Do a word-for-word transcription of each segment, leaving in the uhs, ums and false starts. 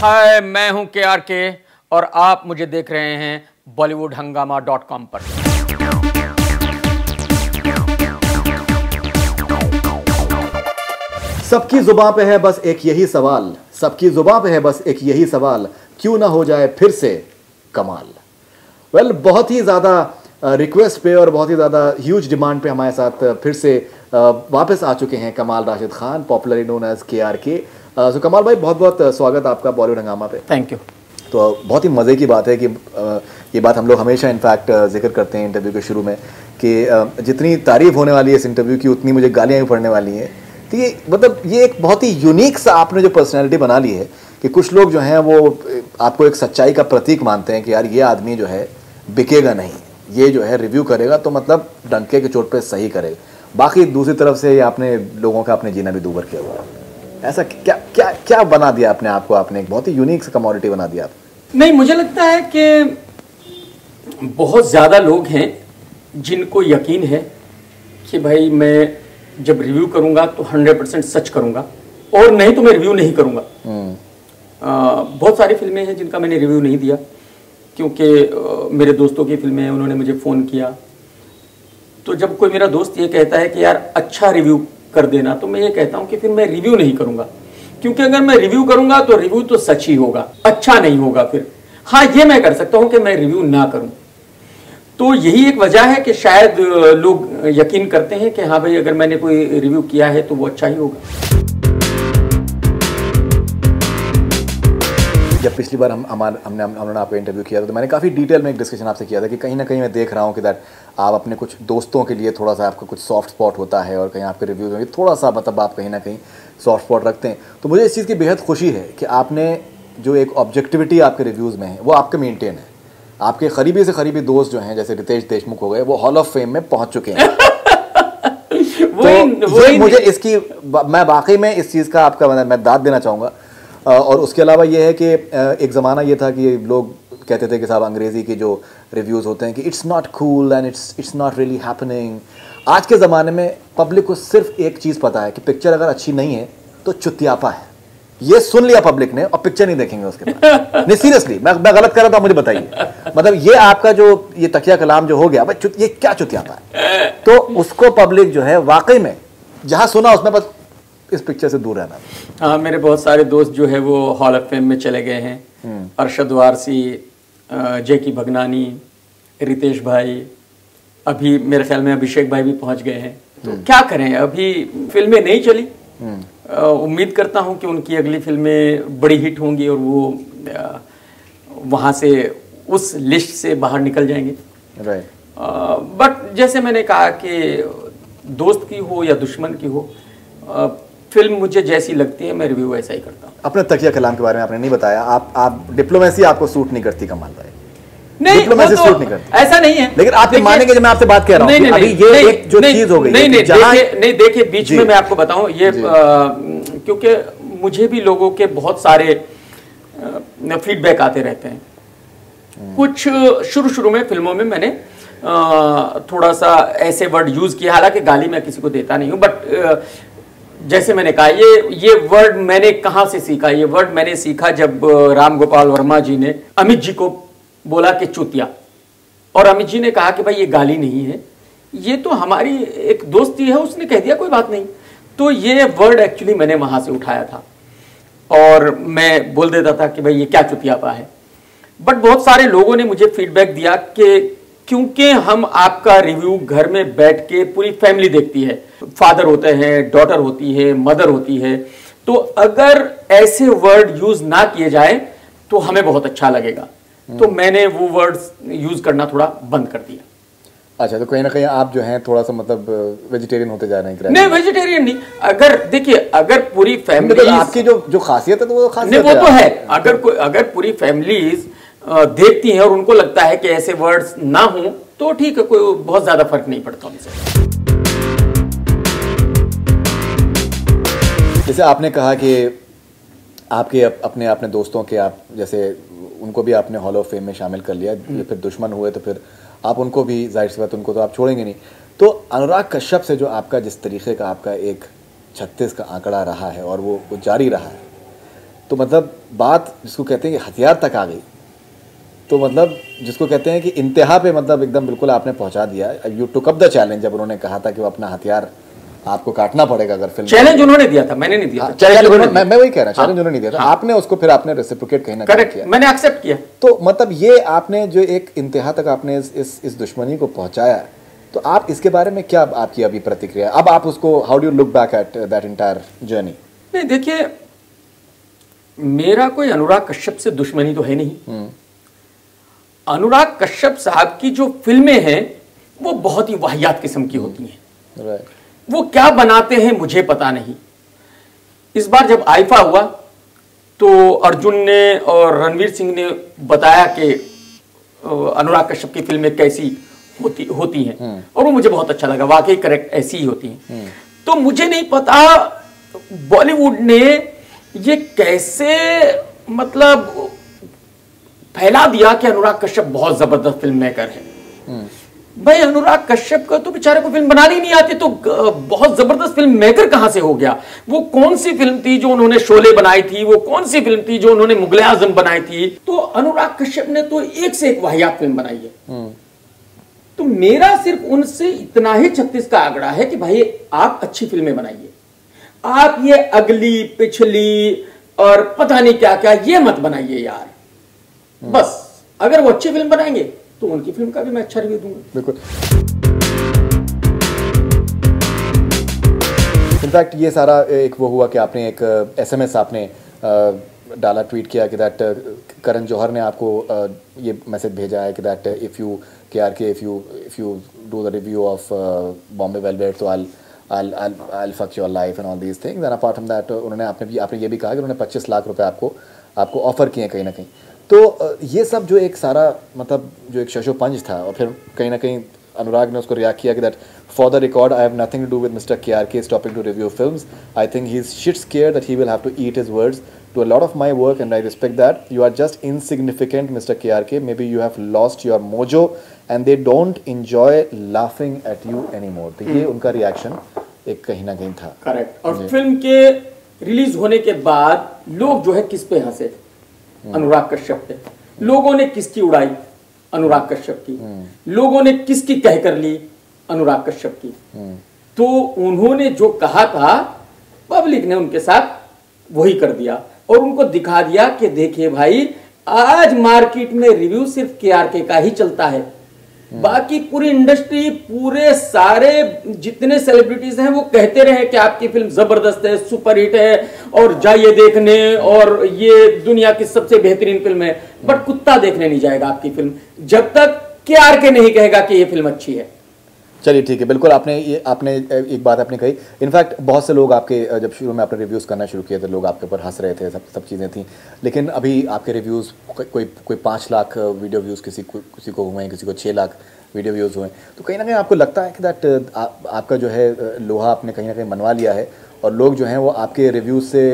हाय, मैं हूं के आर के और आप मुझे देख रहे हैं बॉलीवुड हंगामा डॉट कॉम पर। सबकी जुबान पे है बस एक यही सवाल, सबकी जुबान पे है बस एक यही सवाल, क्यों ना हो जाए फिर से कमाल। वेल well, बहुत ही ज़्यादा रिक्वेस्ट पे और बहुत ही ज़्यादा ह्यूज डिमांड पे हमारे साथ फिर से वापस आ चुके हैं Kamaal Rashid Khan, popularly known as K R K. सो कमाल भाई, बहुत बहुत स्वागत आपका बॉलीवुड हंगामा पे। Thank you. तो बहुत ही मज़े की बात है कि uh, ये बात हम लोग हमेशा इनफैक्ट जिक्र करते हैं इंटरव्यू के शुरू में कि uh, जितनी तारीफ होने वाली है इस इंटरव्यू की, उतनी मुझे गालियाँ भी पड़ने वाली हैं। तो ये मतलब ये एक बहुत ही यूनिक सा आपने जो पर्सनैलिटी बना ली है कि कुछ लोग जो हैं वो आपको एक सच्चाई का प्रतीक मानते हैं कि यार ये आदमी जो है बिकेगा नहीं, ये जो है रिव्यू करेगा तो मतलब डंके के चोट पे सही करेगा, बाकी दूसरी तरफ से आपने लोगों का अपने जीना भी दूभर किया हुआ है। ऐसा क्या क्या क्या बना दिया आपने आपको, आपने एक बहुत ही यूनिक सा कमोडिटी बना दिया आप? नहीं, मुझे लगता है कि बहुत ज़्यादा लोग हैं जिनको यकीन है कि भाई मैं जब रिव्यू करूंगा तो हंड्रेड परसेंट सच करूंगा और नहीं तो मैं रिव्यू नहीं करूंगा। आ, बहुत सारी फिल्में हैं जिनका मैंने रिव्यू नहीं दिया क्योंकि आ, मेरे दोस्तों की फिल्में हैं, उन्होंने मुझे फ़ोन किया। तो जब कोई मेरा दोस्त ये कहता है कि यार अच्छा रिव्यू कर देना, तो मैं ये कहता हूं कि फिर मैं रिव्यू नहीं करूंगा, क्योंकि अगर मैं रिव्यू करूंगा तो रिव्यू तो सच ही होगा, अच्छा नहीं होगा। फिर हाँ, ये मैं कर सकता हूं कि मैं रिव्यू ना करूं। तो यही एक वजह है कि शायद लोग यकीन करते हैं कि हाँ भाई अगर मैंने कोई रिव्यू किया है तो वो अच्छा ही होगा। जब पिछली बार हम हमारे हमने हमने आपको इंटरव्यू किया था तो मैंने काफ़ी डिटेल में एक डिस्कशन आपसे किया था कि कहीं ना कहीं मैं देख रहा हूँ कि दैट आप अपने कुछ दोस्तों के लिए थोड़ा सा आपका कुछ सॉफ्ट स्पॉट होता है और कहीं आपके रिव्यूज़ में थोड़ा सा मतलब आप कहीं ना कहीं सॉफ्ट स्पॉट रखते हैं। तो मुझे इस चीज़ की बेहद खुशी है कि आपने जो एक ऑब्जेक्टिविटी आपके रिव्यूज़ में है वो आपके मेनटेन है। आपके करीबी से करीबी दोस्त जो हैं जैसे रितेश देशमुख हो गए, वो हॉल ऑफ फेम में पहुँच चुके हैं। तो ये मुझे इसकी मैं वाकई में इस चीज़ का आपका मैं दाद देना चाहूँगा। और उसके अलावा ये है कि एक ज़माना ये था कि लोग कहते थे कि साहब अंग्रेज़ी के जो रिव्यूज़ होते हैं कि it's not cool and it's it's not really happening. आज के ज़माने में पब्लिक को सिर्फ एक चीज़ पता है कि पिक्चर अगर अच्छी नहीं है तो चुतियापा है। ये सुन लिया पब्लिक ने और पिक्चर नहीं देखेंगे उसके बाद। नहीं सीरियसली, मैं मैं गलत कर रहा था, मुझे बताइए। मतलब ये आपका जो ये तकिया कलाम जो हो गया भाई, ये क्या चुतियापा है, तो उसको पब्लिक जो है वाकई में जहाँ सुना उसमें बस इस पिक्चर से दूर रहना। हाँ, मेरे बहुत सारे दोस्त जो है वो हॉल ऑफ फेम में चले गए हैं। अरशद वारसी, जेकी भगनानी, रितेश भाई, अभी मेरे ख्याल में अभिषेक भाई भी पहुंच गए हैं। तो क्या करें, अभी फिल्में नहीं चली। उम्मीद करता हूं कि उनकी अगली फिल्में बड़ी हिट होंगी और वो वहां से उस लिस्ट से बाहर निकल जाएंगे। राइट। बट जैसे मैंने कहा कि दोस्त की हो या दुश्मन की हो, फिल्म मुझे जैसी लगती है मैं रिव्यू ऐसा ही करता हूँ। अपने तकिया कलाम के बारे में आपने नहीं बताया। आप आप डिप्लोमेसी आपको सूट नहीं करती कमाल भाई। नहीं, डिप्लोमेसी तो सूट नहीं करती, ऐसा नहीं है। लेकिन आप ये मानेंगे जब मैं आपसे बात कर रहा हूँ नहीं, अभी नहीं, ये नहीं, एक जो नहीं, चीज हो गई नहीं, नहीं, जहां देखिए, नहीं देखिए बीच में मैं आपको बताऊं ये, क्योंकि मुझे भी लोगों के बहुत सारे फीडबैक आते रहते हैं। कुछ शुरू शुरू में फिल्मों में मैंने थोड़ा सा ऐसे वर्ड यूज किया, हालांकि गाली मैं किसी को देता नहीं हूँ, बट जैसे मैंने कहा ये ये वर्ड मैंने कहाँ से सीखा। ये वर्ड मैंने सीखा जब राम गोपाल वर्मा जी ने अमित जी को बोला कि चूतिया, और अमित जी ने कहा कि भाई ये गाली नहीं है, ये तो हमारी एक दोस्ती है, उसने कह दिया कोई बात नहीं। तो ये वर्ड एक्चुअली मैंने वहां से उठाया था और मैं बोल देता था कि भाई ये क्या चुतियापा है। बट बहुत सारे लोगों ने मुझे फीडबैक दिया कि क्योंकि हम आपका रिव्यू घर में बैठ के पूरी फैमिली देखती है, फादर होते हैं, डॉटर होती है, मदर होती है, तो अगर ऐसे वर्ड यूज ना किए जाए तो हमें बहुत अच्छा लगेगा। तो मैंने वो वर्ड्स यूज करना थोड़ा बंद कर दिया। अच्छा, तो कहीं ना कहीं आप जो हैं थोड़ा सा मतलब वेजिटेरियन होते जा रहे हैं? नहीं, वेजिटेरियन नहीं। अगर देखिए, अगर पूरी फैमिली, आपकी जो जो खासियत है तो वो खासियत वो तो है। अगर कोई अगर पूरी फैमिलीज देखती हैं और उनको लगता है कि ऐसे वर्ड्स ना हो तो ठीक है, कोई बहुत ज्यादा फर्क नहीं पड़ता उनसे। जैसे आपने कहा कि आपके अपने अपने दोस्तों के आप जैसे उनको भी आपने हॉल ऑफ फेम में शामिल कर लिया, फिर दुश्मन हुए तो फिर आप उनको भी, जाहिर सी बात उनको तो आप छोड़ेंगे नहीं। तो अनुराग कश्यप से जो आपका जिस तरीके का आपका एक छत्तीस का आंकड़ा रहा है और वो, वो जारी रहा है, तो मतलब बात जिसको कहते हैं कि हथियार तक आ गई, तो मतलब जिसको कहते हैं कि इंतहा पे मतलब एकदम बिल्कुल आपने पहुंचा दिया। You took up the challenge, जब उन्होंने कहा था कि वो अपना हथियार आपको काटना पड़ेगा अगर फिल्म। चैलेंज उन्होंने दिया था, मैंने नहीं दिया था। चैलेंज उन्होंने, मैं मैं वही कह रहा हूं, चैलेंज उन्होंने दिया था, आपने उसको फिर आपने रेसिप्रोकेट कहीं ना कहीं किया, मैंने एक्सेप्ट किया। तो मतलब ये आपने जो एक इंतहा तक आपने इस इस, इस दुश्मनी को पहुंचाया, तो आप इसके बारे में क्या आपकी अभी प्रतिक्रिया, अब आप उसको how do you look back at that entire journey? नहीं देखिए, मेरा कोई अनुराग कश्यप से दुश्मनी तो है नहीं। अनुराग कश्यप साहब की जो फिल्में हैं वो बहुत ही वाहियात किस्म की होती हैं। राइट। वो क्या बनाते हैं मुझे पता नहीं। इस बार जब आईफा हुआ तो अर्जुन ने और रणवीर सिंह ने बताया कि अनुराग कश्यप की फिल्में कैसी होती होती हैं और वो मुझे बहुत अच्छा लगा, वाकई करेक्ट ऐसी ही होती हैं। तो मुझे नहीं पता बॉलीवुड ने ये कैसे मतलब फैला दिया कि अनुराग कश्यप बहुत जबरदस्त फिल्म मेकर है। भाई अनुराग कश्यप का तो बेचारे को फिल्म बनानी नहीं आती, तो बहुत जबरदस्त फिल्म मेकर कहां से हो गया? वो कौन सी फिल्म थी जो उन्होंने शोले बनाई थी? वो कौन सी फिल्म थी जो उन्होंने मुगले आजम बनाई थी? तो अनुराग कश्यप ने तो एक से एक वाहियात फिल्म बनाई है। तो मेरा सिर्फ उनसे इतना ही छत्तीस का आंकड़ा है कि भाई आप अच्छी फिल्में बनाइए, आप ये अगली पिछली और पता नहीं क्या क्या ये मत बनाइए यार। बस अगर वो अच्छी फिल्म बनाएंगे तो उनकी फिल्म का भी मैं अच्छा रिव्यू दूंगा। बिल्कुल। इनफैक्ट ये सारा एक वो हुआ कि आपने एक एसएमएस आपने डाला, ट्वीट किया कि दैट करण जौहर ने आपको ये मैसेज भेजा है कि that if you K R K if you if you do the review of Bombay Velvet तो I I'll I'll I'll fuck your life and all these things, and apart from that उन्होंने आपने भी आपने ये भी कहा कि उन्होंने पच्चीस लाख रुपए आपको आपको ऑफर किए कहीं ना कहीं। तो ये सब जो एक सारा मतलब जो एक शशो पंच था, और फिर कहीं ना कहीं अनुराग ने उसको रिएक्ट किया कि that for the record I have nothing to do with mister K R K stopping to review films, I think he is shit scared that he will have to eat his words to a lot of my work and I respect that. You are just insignificant, Mister K R K. Maybe you have lost your mojo and they don't enjoy laughing at you anymore. तो ये उनका reaction एक कहीं ना कहीं था। Correct. और film के रिलीज होने के बाद लोग जो है किस पे हंसे? अनुराग कश्यप पे। लोगों ने किसकी उड़ाई? अनुराग कश्यप की। लोगों ने किसकी कह कर ली? अनुराग कश्यप की। तो उन्होंने जो कहा था पब्लिक ने उनके साथ वही कर दिया और उनको दिखा दिया कि देखिए भाई आज मार्केट में रिव्यू सिर्फ के आर के का ही चलता है, बाकी पूरी इंडस्ट्री पूरे सारे जितने सेलिब्रिटीज हैं वो कहते रहे कि आपकी फिल्म जबरदस्त है, सुपरहिट है और जाइए देखने और ये दुनिया की सबसे बेहतरीन फिल्म है, बट कुत्ता देखने नहीं जाएगा आपकी फिल्म जब तक के आर के नहीं कहेगा कि ये फिल्म अच्छी है। चलिए ठीक है, बिल्कुल आपने ये आपने एक बात आपने कही। इनफैक्ट बहुत से लोग आपके जब शुरू में आपने रिव्यूज़ करना शुरू किए थे लोग आपके ऊपर हंस रहे थे, सब सब चीज़ें थी, लेकिन अभी आपके रिव्यूज़ को, कोई कोई पाँच लाख वीडियो व्यूज़ किसी को किसी को हुए हैं, किसी को छः लाख वीडियो व्यूज़ हुए हैं, तो कहीं ना कहीं आपको लगता है कि दैट आप, आपका जो है लोहा आपने कहीं ना कहीं मनवा लिया है और लोग जो हैं वो आपके रिव्यूज़ से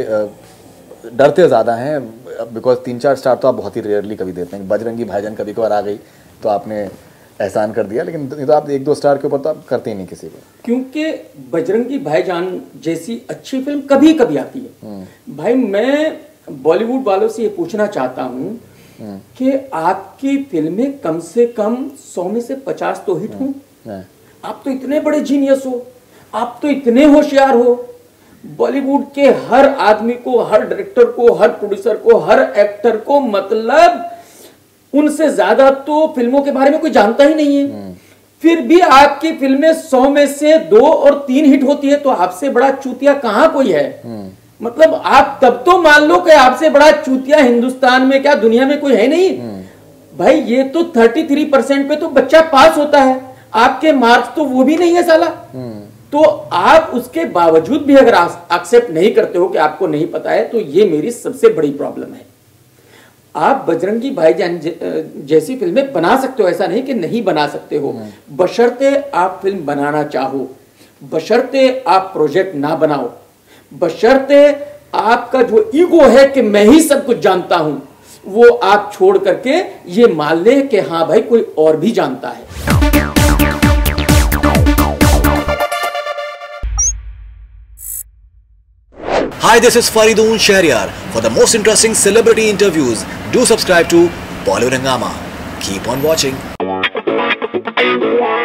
डरते ज़्यादा हैं, बिकॉज तीन चार स्टार तो आप बहुत ही रेयरली कभी देते हैं। बजरंगी भाईजान कभी कभार आ गई तो आपने एहसान कर दिया, लेकिन तो आप एक दो स्टार के ऊपर तो आप करते ही नहीं किसी को, क्योंकि बजरंगी भाईजान जैसी अच्छी फिल्म कभी कभी आती है। भाई मैं बॉलीवुड वालों से ये पूछना चाहता हूँ कि आपकी फिल्में कम से कम सौ में से पचास तो हिट हों। आप तो इतने बड़े जीनियस हो, आप तो इतने होशियार हो, बॉलीवुड के हर आदमी को, हर डायरेक्टर को, हर प्रोड्यूसर को, हर एक्टर को मतलब उनसे ज्यादा तो फिल्मों के बारे में कोई जानता ही नहीं है, फिर भी आपकी फिल्में सौ में से दो और तीन हिट होती है, तो आपसे बड़ा चूतिया कहां कोई है? मतलब आप तब तो मान लो कि आपसे बड़ा चूतिया हिंदुस्तान में क्या दुनिया में कोई है नहीं। भाई ये तो तैंतीस परसेंट पे तो बच्चा पास होता है, आपके मार्क्स तो वो भी नहीं है साला। तो आप उसके बावजूद भी अगर एक्सेप्ट नहीं करते हो कि आपको नहीं पता है, तो ये मेरी सबसे बड़ी प्रॉब्लम है। आप बजरंगी भाईजान जैसी फिल्में बना सकते हो, ऐसा नहीं कि नहीं बना सकते हो, बशर्ते आप फिल्म बनाना चाहो, बशर्ते आप प्रोजेक्ट ना बनाओ, बशर्ते आपका जो ईगो है कि मैं ही सब कुछ जानता हूं वो आप छोड़ करके ये मान ले कि हाँ भाई कोई और भी जानता है। Hi, this is Faridun Shahryar. For the most interesting celebrity interviews, do subscribe to Bollywood Hungama. Keep on watching.